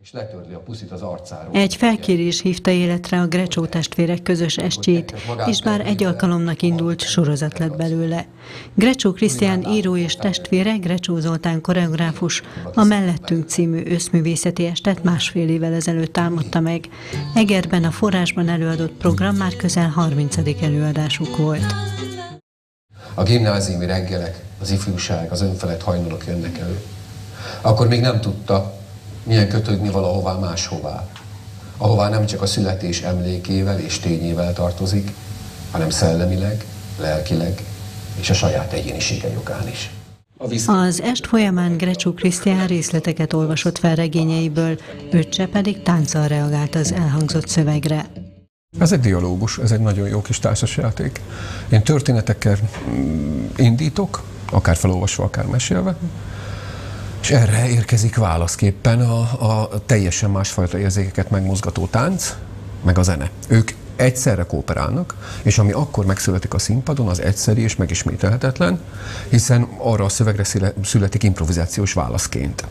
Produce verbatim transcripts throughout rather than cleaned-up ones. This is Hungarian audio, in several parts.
és letörli a puszit az arcáról. Egy felkérés hívta életre a Grecsó testvérek közös estjét, és bár egy alkalomnak indult, sorozat lett belőle. Grecsó Krisztián író és testvére, Grecsó Zoltán koreográfus a Mellettünk című összművészeti estet másfél évvel ezelőtt álmodta meg. Egerben a Forrásban előadott program már közel harmincadik előadásuk volt. A gimnáziumi reggelek, az ifjúság, az önfelett hajnalok jönnek elő. Akkor még nem tudta, milyen kötődni valahová máshová, ahová nem csak a születés emlékével és tényével tartozik, hanem szellemileg, lelkileg és a saját egyénisége jogán is. Az est folyamán Grecsó Krisztián részleteket olvasott fel regényeiből, öccse pedig tánccal reagált az elhangzott szövegre. Ez egy dialógus, ez egy nagyon jó kis társasjáték. Én történetekkel indítok, akár felolvasva, akár mesélve, és erre érkezik válaszképpen a, a teljesen másfajta érzékeket megmozgató tánc, meg a zene. Ők egyszerre kooperálnak, és ami akkor megszületik a színpadon, az egyszeri és megismételhetetlen, hiszen arra a szövegre születik improvizációs válaszként.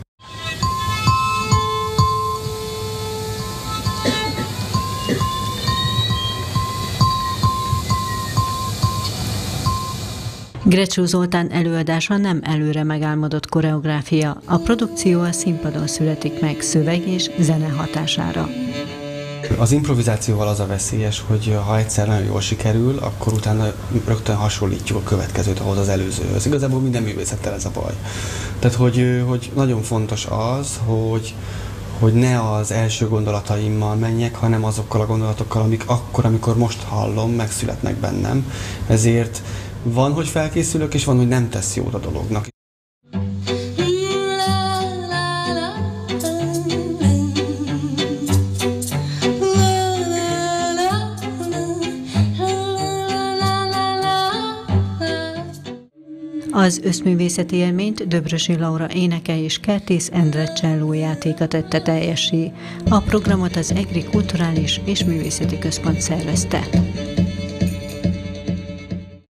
Grecsó Zoltán előadása nem előre megálmodott koreográfia. A produkció a színpadon születik meg szöveg és zene hatására. Az improvizációval az a veszélyes, hogy ha egyszer nagyon jól sikerül, akkor utána rögtön hasonlítjuk a következőt ahhoz az előzőhöz. Igazából minden művészettel ez a baj. Tehát, hogy, hogy nagyon fontos az, hogy hogy ne az első gondolataimmal menjek, hanem azokkal a gondolatokkal, amik akkor, amikor most hallom, megszületnek bennem. Ezért van, hogy felkészülök, és van, hogy nem tesz jót a dolognak. Az összművészeti élményt Döbrösi Laura éneke és Kertész Endre cselló játéka tette teljessé. A programot az Egri Kulturális és Művészeti Központ szervezte.